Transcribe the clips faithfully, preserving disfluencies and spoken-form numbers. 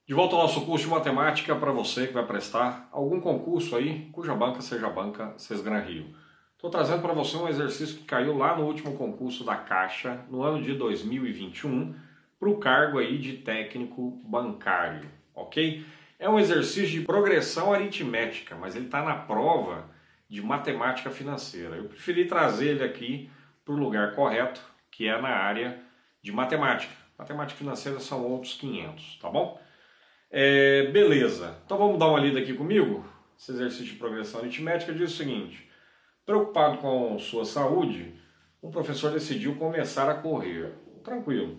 De volta ao nosso curso de matemática para você que vai prestar algum concurso aí, cuja banca seja a banca Sesgran Rio. Estou trazendo para você um exercício que caiu lá no último concurso da Caixa, no ano de dois mil e vinte e um, para o cargo aí de técnico bancário, ok? É um exercício de progressão aritmética, mas ele está na prova de matemática financeira. Eu preferi trazer ele aqui para o lugar correto, que é na área de matemática. Matemática financeira são outros quinhentos, tá bom? É, beleza, então vamos dar uma lida aqui comigo? Esse exercício de progressão aritmética diz o seguinte: preocupado com sua saúde, um professor decidiu começar a correr. Tranquilo.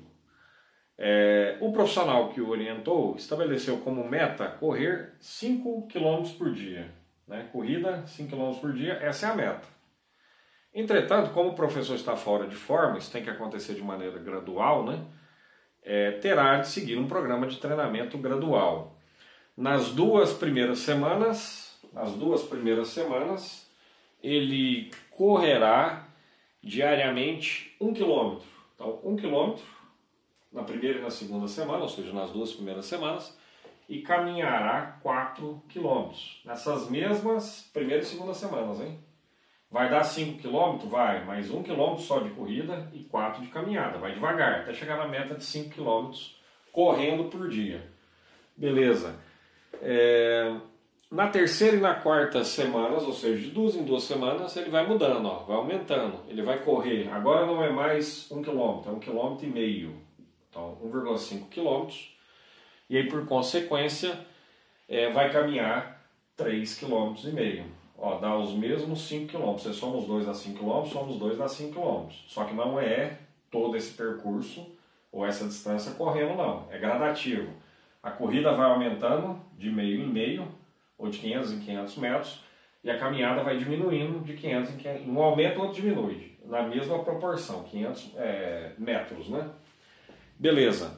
É, o profissional que o orientou estabeleceu como meta correr cinco quilômetros por dia. Né? Corrida, cinco quilômetros por dia, essa é a meta. Entretanto, como o professor está fora de forma, isso tem que acontecer de maneira gradual, né? É, terá de seguir um programa de treinamento gradual. Nas duas primeiras semanas, nas duas primeiras semanas, ele correrá diariamente um quilômetro. Então, um quilômetro na primeira e na segunda semana, ou seja, nas duas primeiras semanas, e caminhará quatro quilômetros. Nessas mesmas primeira e segunda semanas, hein? Vai dar cinco quilômetros? Vai, mais um quilômetro só de corrida e quatro de caminhada. Vai devagar, até chegar na meta de cinco quilômetros correndo por dia. Beleza. É... Na terceira e na quarta semanas, ou seja, de duas em duas semanas, ele vai mudando, ó, vai aumentando. Ele vai correr, agora não é mais um quilômetro, é um quilômetro e meio. Então, um vírgula cinco quilômetros. E aí, por consequência, é, vai caminhar três quilômetros e meio. Ó, dá os mesmos cinco quilômetros. Se somos dois dá cinco quilômetros, somos dois dá cinco quilômetros. Só que não é todo esse percurso ou essa distância correndo, não. É gradativo. A corrida vai aumentando de meio em meio, ou de quinhentos em quinhentos metros, e a caminhada vai diminuindo de quinhentos em quinhentos. Um aumenta, o outro diminui, na mesma proporção, quinhentos é, metros, né? Beleza.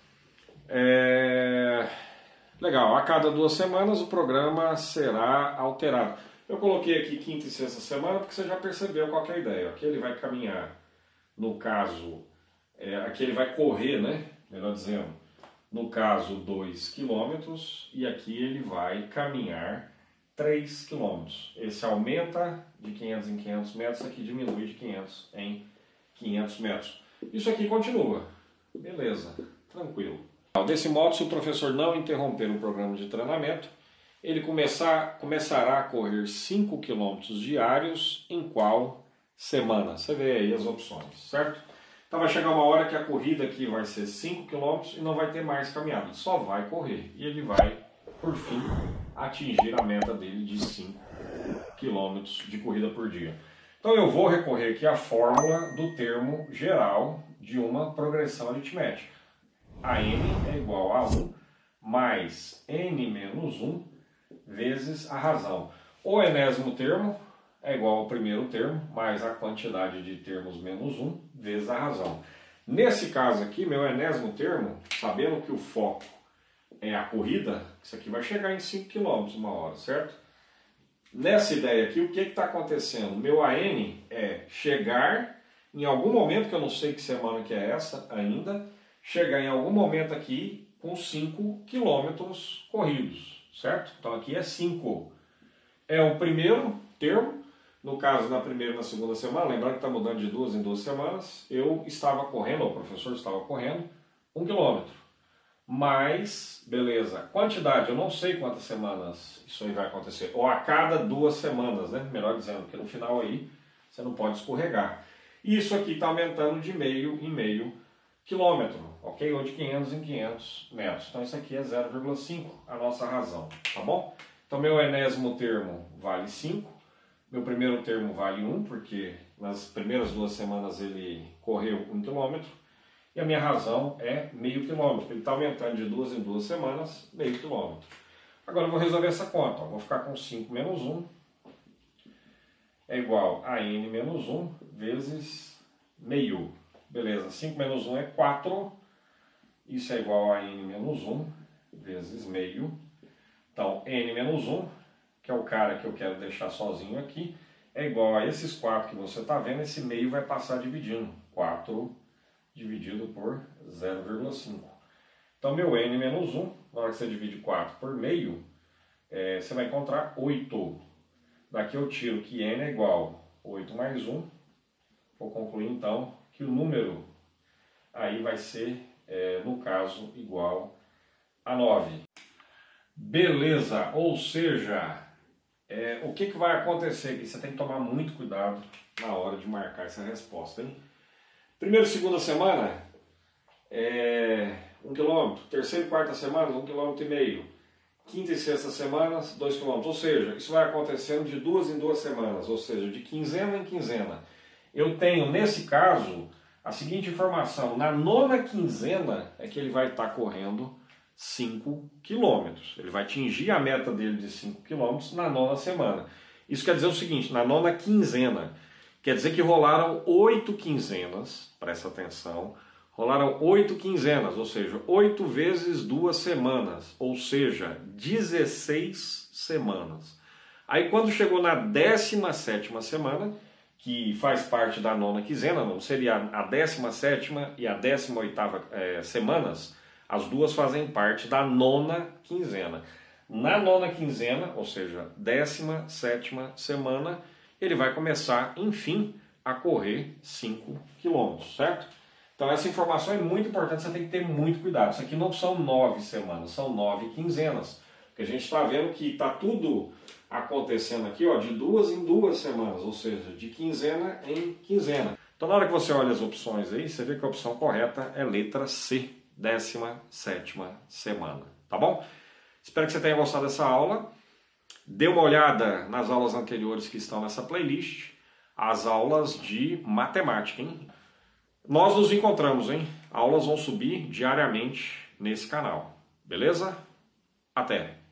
É... Legal, a cada duas semanas o programa será alterado. Eu coloquei aqui quinta e sexta semana porque você já percebeu qual que é a ideia. Aqui ele vai caminhar, no caso, é, aqui ele vai correr, né? Melhor dizendo, no caso dois quilômetros, e aqui ele vai caminhar três quilômetros. Esse aumenta de quinhentos em quinhentos metros, aqui diminui de quinhentos em quinhentos metros. Isso aqui continua. Beleza, tranquilo. Desse modo, se o professor não interromper o programa de treinamento, ele começar, começará a correr cinco quilômetros diários em qual semana? Você vê aí as opções, certo? Então vai chegar uma hora que a corrida aqui vai ser cinco quilômetros e não vai ter mais caminhada, só vai correr. E ele vai, por fim, atingir a meta dele de cinco quilômetros de corrida por dia. Então eu vou recorrer aqui à fórmula do termo geral de uma progressão aritmética. A n é igual a um mais n menos um vezes a razão. O enésimo termo é igual ao primeiro termo, mais a quantidade de termos menos um, vezes a razão. Nesse caso aqui, meu enésimo termo, sabendo que o foco é a corrida, isso aqui vai chegar em cinco quilômetros uma hora, certo? Nessa ideia aqui, o que está acontecendo? Meu A N é chegar em algum momento, que eu não sei que semana que é essa ainda, chegar em algum momento aqui com cinco quilômetros corridos. Certo? Então aqui é cinco. É o primeiro termo, no caso na primeira e na segunda semana, lembrando que está mudando de duas em duas semanas, eu estava correndo, ou o professor estava correndo, um quilômetro. Mas, beleza, quantidade, eu não sei quantas semanas isso aí vai acontecer, ou a cada duas semanas, né? Melhor dizendo, porque no final aí você não pode escorregar. Isso aqui está aumentando de meio em meio quilômetro, ok? Ou de quinhentos em quinhentos metros. Então isso aqui é zero vírgula cinco, a nossa razão, tá bom? Então meu enésimo termo vale cinco, meu primeiro termo vale um, porque nas primeiras duas semanas ele correu um quilômetro, e a minha razão é meio quilômetro. Ele está aumentando de duas em duas semanas, meio quilômetro. Agora eu vou resolver essa conta, ó. Vou ficar com cinco menos um, é igual a n menos um vezes meio. Beleza, cinco menos um é quatro, isso é igual a n menos um vezes meio. Então, n menos um, que é o cara que eu quero deixar sozinho aqui, é igual a esses quatro que você está vendo, esse meio vai passar dividindo. quatro dividido por zero vírgula cinco. Então, meu n menos um na hora que você divide quatro por meio, é, você vai encontrar oito. Daqui eu tiro que n é igual a oito mais um. Vou concluir então que o número aí vai ser, é, no caso, igual a nove. Beleza, ou seja, é, o que, que vai acontecer aqui? Você tem que tomar muito cuidado na hora de marcar essa resposta, hein? Primeira e segunda semana, é um quilômetro. Terceira e quarta semana, um quilômetro e meio. Quinta e sexta semanas, dois quilômetros. Ou seja, isso vai acontecendo de duas em duas semanas, ou seja, de quinzena em quinzena. Eu tenho, nesse caso, a seguinte informação. Na nona quinzena é que ele vai estar correndo cinco quilômetros. Ele vai atingir a meta dele de cinco quilômetros na nona semana. Isso quer dizer o seguinte, na nona quinzena. Quer dizer que rolaram oito quinzenas, presta atenção, rolaram oito quinzenas, ou seja, oito vezes duas semanas, ou seja, dezesseis semanas. Aí quando chegou na décima sétima semana, que faz parte da nona quinzena, não seria a décima sétima e a décima oitava é, semanas, as duas fazem parte da nona quinzena. Na nona quinzena, ou seja, décima sétima semana, ele vai começar, enfim, a correr cinco quilômetros, certo? Então essa informação é muito importante, você tem que ter muito cuidado. Isso aqui não são nove semanas, são nove quinzenas. Porque a gente está vendo que está tudo acontecendo aqui, ó, de duas em duas semanas, ou seja, de quinzena em quinzena. Então na hora que você olha as opções aí, você vê que a opção correta é letra C, décima sétima semana, tá bom? Espero que você tenha gostado dessa aula. Dê uma olhada nas aulas anteriores que estão nessa playlist, as aulas de matemática, hein? Nós nos encontramos, hein? Aulas vão subir diariamente nesse canal, beleza? Até!